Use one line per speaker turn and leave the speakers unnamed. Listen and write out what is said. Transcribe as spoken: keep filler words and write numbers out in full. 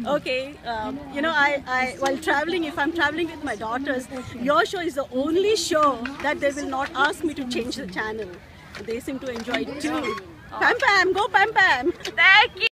Okay, um, you know, I, I while traveling, if I'm traveling with my daughters, your show is the only show that they will not ask me to change the channel. They seem to enjoy it too. Pam Pam, go Pam Pam!
Thank you.